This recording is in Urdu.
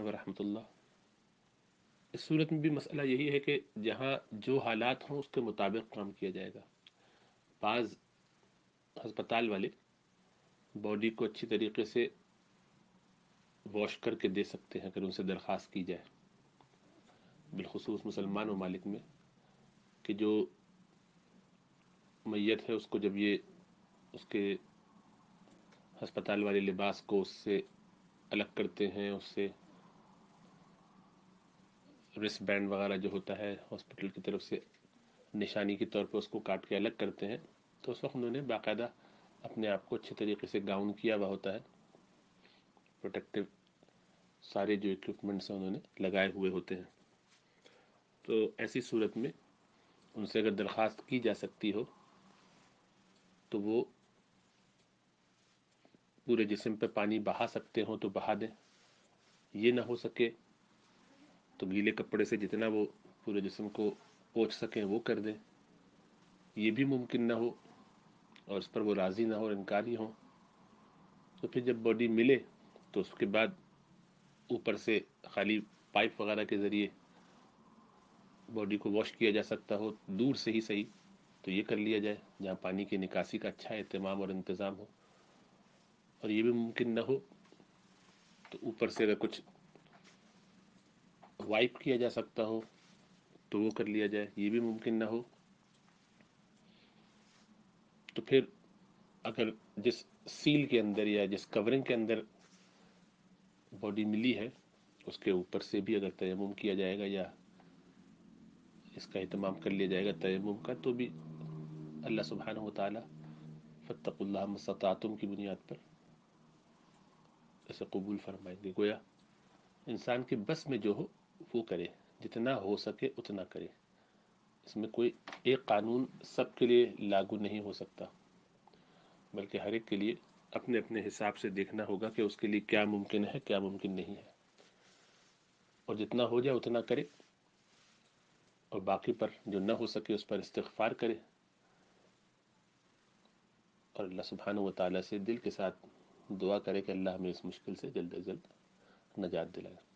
ورحمۃ اللہ۔ اس صورت میں بھی مسئلہ یہی ہے کہ جہاں جو حالات ہوں اس کے مطابق کام کیا جائے گا۔ بعض ہسپتال والے باڈی کو اچھی طریقے سے واش کر کے دے سکتے ہیں اگر ان سے درخواست کی جائے، بالخصوص مسلمان ممالک میں، کہ جو میت ہے اس کو جب یہ اس کے ہسپتال والے لباس کو اس سے الگ کرتے ہیں، اس سے رسٹ بینڈ وغیرہ جو ہوتا ہے ہاسپٹل کی طرف سے نشانی کے طور پر اس کو کاٹ کے الگ کرتے ہیں، تو اس وقت انہوں نے باقاعدہ اپنے آپ کو اچھے طریقے سے گاؤن کیا ہوا ہوتا ہے، پروٹیکٹیو سارے جو اکوپمنٹس ہیں انہوں نے لگائے ہوئے ہوتے ہیں۔ تو ایسی صورت میں ان سے اگر درخواست کی جا سکتی ہو تو وہ پورے جسم پہ پانی بہا سکتے ہوں تو بہا دیں، یہ نہ ہو سکے تو گیلے کپڑے سے جتنا وہ پورے جسم کو پوچھ سکیں وہ کر دیں، یہ بھی ممکن نہ ہو اور اس پر وہ راضی نہ ہو اور انکاری ہوں، تو پھر جب باڈی ملے تو اس کے بعد اوپر سے خالی پائپ وغیرہ کے ذریعے باڈی کو واش کیا جا سکتا ہو، دور سے ہی صحیح، تو یہ کر لیا جائے جہاں پانی کی نکاسی کا اچھا اہتمام اور انتظام ہو، اور یہ بھی ممکن نہ ہو تو اوپر سے اگر کچھ وائپ کیا جا سکتا ہو تو وہ کر لیا جائے، یہ بھی ممکن نہ ہو تو پھر اگر جس سیل کے اندر یا جس کورنگ کے اندر باڈی ملی ہے اس کے اوپر سے بھی اگر تیمم کیا جائے گا یا اس کا اہتمام کر لیا جائے گا تیمم کا، تو بھی اللہ سبحانہ و تعالی فاتقوا اللہ ما استطعتم کی بنیاد پر اسے قبول فرمائیں گے۔ گویا انسان کے بس میں جو ہو وہ کرے، جتنا ہو سکے اتنا کرے، اس میں کوئی ایک قانون سب کے لیے لاگو نہیں ہو سکتا، بلکہ ہر ایک کے لیے اپنے اپنے حساب سے دیکھنا ہوگا کہ اس کے لیے کیا ممکن ہے کیا ممکن نہیں ہے، اور جتنا ہو جائے اتنا کرے، اور باقی پر جو نہ ہو سکے اس پر استغفار کرے، اور اللہ سبحانہ و تعالیٰ سے دل کے ساتھ دعا کرے کہ اللہ ہمیں اس مشکل سے جلد از جلد نجات دلائے۔